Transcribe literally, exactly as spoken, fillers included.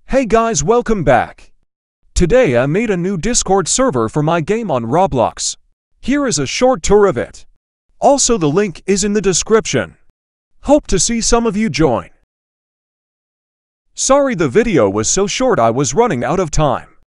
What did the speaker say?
Hey guys, welcome back. Today I made a new Discord server for my game on Roblox. Here is a short tour of it. Also, the link is in the description. Hope to see some of you join. Sorry the video was so short, I was running out of time.